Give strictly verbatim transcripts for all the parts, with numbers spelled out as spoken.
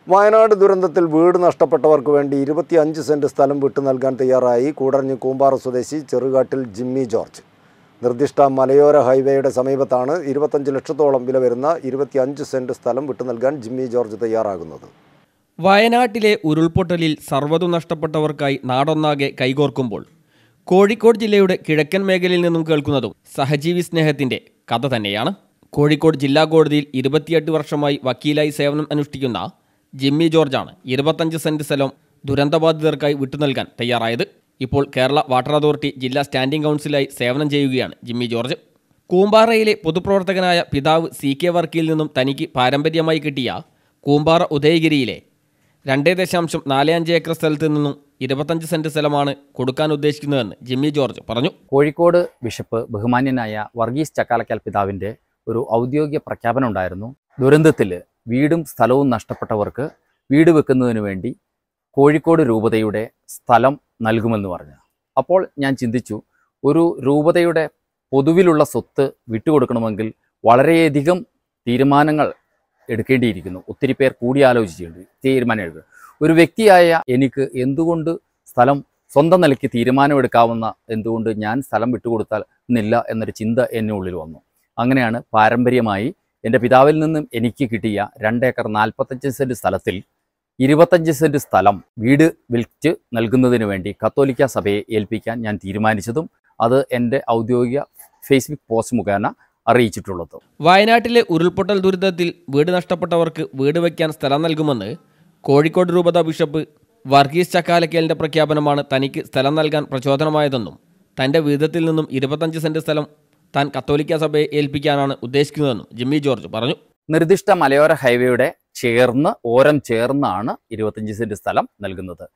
വയനാട് ദുരന്തത്തിൽ വീട് നഷ്ടപ്പെട്ടവർക്ക് വേണ്ടി ഇരുപത്തിയഞ്ച് സെന്റ് സ്ഥലം വിട്ടു നൽകാൻ തയ്യാറായി കൂടരഞ്ഞി കൂമ്പാറ സ്വദേശി ചെറുകാട്ടിൽ ജിമ്മി ജോർജ്. നിർദ്ദിഷ്ട മലയോര ഹൈവേയുടെ സമീപത്താണ് ഇരുപത്തഞ്ച് ലക്ഷത്തോളം വില വരുന്ന ഇരുപത്തിയഞ്ച് സെന്റ് സ്ഥലം വിട്ടു നൽകാൻ ജിമ്മി ജോർജ് തയ്യാറാകുന്നത്. വയനാട്ടിലെ ഉരുൾപൊട്ടലിൽ സർവ്വതും നഷ്ടപ്പെട്ടവർക്കായി നാടൊന്നാകെ കൈകോർക്കുമ്പോൾ കോഴിക്കോട് ജില്ലയുടെ കിഴക്കൻ മേഖലയിൽ നിന്നും കേൾക്കുന്നതും സഹജീവി സ്നേഹത്തിൻ്റെ കഥ തന്നെയാണ്. കോഴിക്കോട് ജില്ലാ കോടതിയിൽ ഇരുപത്തിയെട്ട് വർഷമായി വക്കീലായി സേവനം അനുഷ്ഠിക്കുന്ന ജിമ്മി ജോർജാണ് ഇരുപത്തഞ്ച് സെന്റ് സ്ഥലം ദുരന്തബാധിതർക്കായി വിട്ടുനൽകാൻ തയ്യാറായത്. ഇപ്പോൾ കേരള വാട്ടർ അതോറിറ്റി ജില്ലാ സ്റ്റാൻഡിംഗ് കൗൺസിലായി സേവനം ചെയ്യുകയാണ് ജിമ്മി ജോർജ്. കൂമ്പാറയിലെ പൊതുപ്രവർത്തകനായ പിതാവ് സി കെ വർക്കിയിൽ നിന്നും തനിക്ക് പാരമ്പര്യമായി കിട്ടിയ കൂമ്പാറ ഉദയഗിരിയിലെ രണ്ട് ദശാംശം നാല് അഞ്ച് ഏക്കർ സ്ഥലത്ത് നിന്നും ഇരുപത്തഞ്ച് സെന്റ് സ്ഥലമാണ് കൊടുക്കാൻ ഉദ്ദേശിക്കുന്നതെന്ന് ജിമ്മി ജോർജ് പറഞ്ഞു. കോഴിക്കോട് ബിഷപ്പ് ബഹുമാന്യനായ വർഗീസ് ചക്കാലക്കൽ പിതാവിൻ്റെ ഒരു ഔദ്യോഗിക പ്രഖ്യാപനം ഉണ്ടായിരുന്നു. ദുരന്തത്തിൽ വീടും സ്ഥലവും നഷ്ടപ്പെട്ടവർക്ക് വീട് വെക്കുന്നതിന് വേണ്ടി കോഴിക്കോട് രൂപതയുടെ സ്ഥലം നൽകുമെന്ന് പറഞ്ഞു. അപ്പോൾ ഞാൻ ചിന്തിച്ചു, ഒരു രൂപതയുടെ പൊതുവിലുള്ള സ്വത്ത് വിട്ടുകൊടുക്കണമെങ്കിൽ വളരെയധികം തീരുമാനങ്ങൾ എടുക്കേണ്ടിയിരിക്കുന്നു. ഒത്തിരി പേർ കൂടിയാലോചിച്ചിട്ടുണ്ട്, തീരുമാനം എടുക്കുക. ഒരു വ്യക്തിയായ എനിക്ക് എന്തുകൊണ്ട് സ്ഥലം സ്വന്തം നിലയ്ക്ക് തീരുമാനമെടുക്കാവുന്ന എന്തുകൊണ്ട് ഞാൻ സ്ഥലം വിട്ടുകൊടുത്താൽ എന്നില്ല എന്നൊരു ചിന്ത എന്നെ ഉള്ളിൽ വന്നു. അങ്ങനെയാണ് പാരമ്പര്യമായി എൻ്റെ പിതാവിൽ നിന്നും എനിക്ക് കിട്ടിയ രണ്ടേക്കർ നാൽപ്പത്തഞ്ച് സെൻറ്റ് സ്ഥലത്തിൽ ഇരുപത്തഞ്ച് സെൻറ്റ് സ്ഥലം വീട് വിൽറ്റ് നൽകുന്നതിന് വേണ്ടി കത്തോലിക്ക സഭയെ ഏൽപ്പിക്കാൻ ഞാൻ തീരുമാനിച്ചതും അത് എൻ്റെ ഔദ്യോഗിക ഫേസ്ബുക്ക് പോസ്റ്റ് മുഖേന അറിയിച്ചിട്ടുള്ളത്. വയനാട്ടിലെ ഉരുൾപൊട്ടൽ ദുരിതത്തിൽ വീട് നഷ്ടപ്പെട്ടവർക്ക് വീട് വയ്ക്കാൻ സ്ഥലം നൽകുമെന്ന് കോഴിക്കോട് രൂപത ബിഷപ്പ് വർഗീസ് ചക്കാലക്കലിൻ്റെ പ്രഖ്യാപനമാണ് തനിക്ക് സ്ഥലം നൽകാൻ പ്രചോദനമായതെന്നും തൻ്റെ വീതത്തിൽ നിന്നും ഇരുപത്തഞ്ച് സെൻറ്റ് സ്ഥലം താൻ കത്തോലിക്ക സഭയെ ഏൽപ്പിക്കാനാണ് ഉദ്ദേശിക്കുന്നതെന്നും ജിമ്മി ജോർജ് പറഞ്ഞു. നിർദ്ദിഷ്ട മലയോര ഹൈവേയുടെ ചേർന്ന് ഓരം ചേർന്നാണ് ഇരുപത്തഞ്ച് സെൻറ്റ് സ്ഥലം നൽകുന്നത്.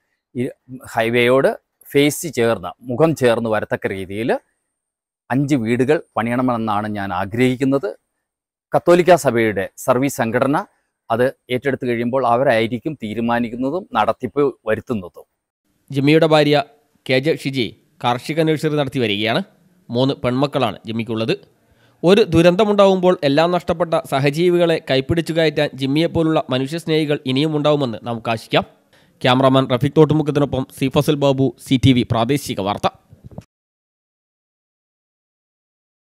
ഹൈവേയോട് ഫേസ് ചേർന്ന് മുഖം ചേർന്ന് വരത്തക്ക രീതിയിൽ അഞ്ച് വീടുകൾ പണിയണമെന്നാണ് ഞാൻ ആഗ്രഹിക്കുന്നത്. കത്തോലിക്ക സഭയുടെ സർവീസ് സംഘടന അത് ഏറ്റെടുത്ത് കഴിയുമ്പോൾ അവരായിരിക്കും തീരുമാനിക്കുന്നതും നടത്തിപ്പ് വരുത്തുന്നതും. ജിമ്മിയുടെ ഭാര്യ കെ ജെ ഷിജി കാർഷിക നഴ്സറി നടത്തി വരികയാണ്. മൂന്ന് പെൺമക്കളാണ് ജിമ്മിക്കുള്ളത്. ഒരു ദുരന്തമുണ്ടാകുമ്പോൾ എല്ലാം നഷ്ടപ്പെട്ട സഹജീവികളെ കൈപ്പിടിച്ചു കയറ്റാൻ ജിമ്മിയെപ്പോലുള്ള മനുഷ്യസ്നേഹികൾ ഇനിയും ഉണ്ടാവുമെന്ന് നമുക്ക് ആശിക്കാം. ക്യാമറാമാൻ റഫീഖ് തോട്ടുമുക്കത്തിനൊപ്പം C Fazal Babu, C T V പ്രാദേശിക വാർത്ത.